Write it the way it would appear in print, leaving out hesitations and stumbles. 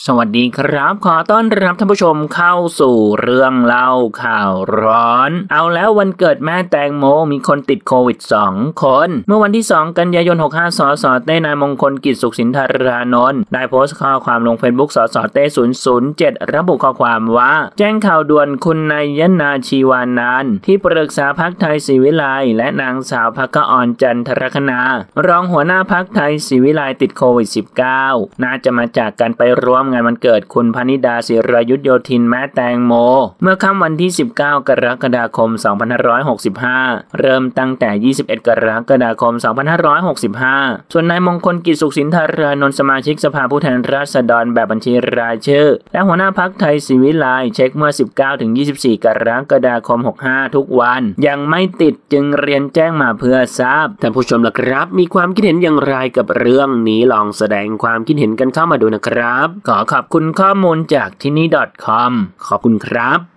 สวัสดีครับขอต้อนรับท่านผู้ชมเข้าสู่เรื่องเล่าข่าวร้อนเอาแล้ววันเกิดแม่แตงโมมีคนติดโควิด2คนเมื่อวันที่2กันยายน65สสเต้นายมงคลกิจสุขสินธารานนท์ได้โพสต์ข้อความลง Facebook สสเต้007ระบุข้อความว่าแจ้งข่าวด่วนคุณนายนาชีวานานท์ที่ปรึกษาพรรคไทยศรีวิไลและนางสาวภคอรจันทรคณารองหัวหน้าพรรคไทยศรีวิไลติดโควิด19น่าจะมาจากการไปร่วมงานวันเกิดคุณพนิดาศิรายุทธโยธินแม่แตงโมเมื่อค่ำวันที่19กรกฎาคม2565เริ่มตั้งแต่21กรกฎาคม2565ส่วนนายมงคลกิจสุขสินธารานนท์สมาชิกสภาผู้แทนราษฎรแบบบัญชีรายชื่อและหัวหน้าพรรคไทยศรีวิไลเช็คเมื่อ19ถึง24กรกฎาคม65ทุกวันยังไม่ติดจึงเรียนแจ้งมาเพื่อทราบท่านผู้ชมล่ะครับมีความคิดเห็นอย่างไรกับเรื่องนี้ลองแสดงความคิดเห็นกันเข้ามาดูนะครับขอบคุณข้อมูลจากที่นี่ .com ขอบคุณครับ